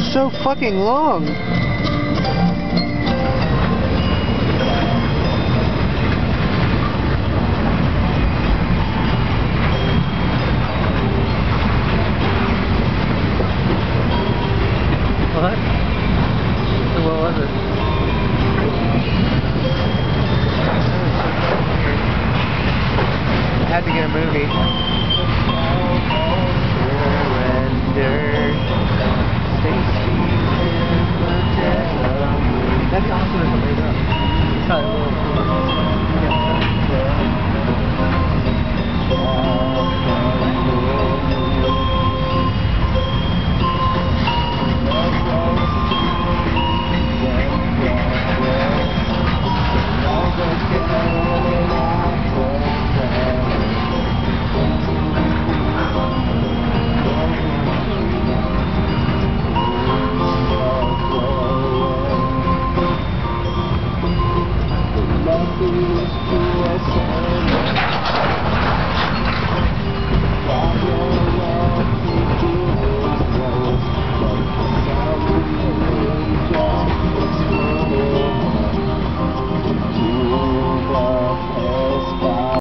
so fucking long. What? What was it? I had to get a movie. That'd be awesome if it laid up. Try a little. Love is to us.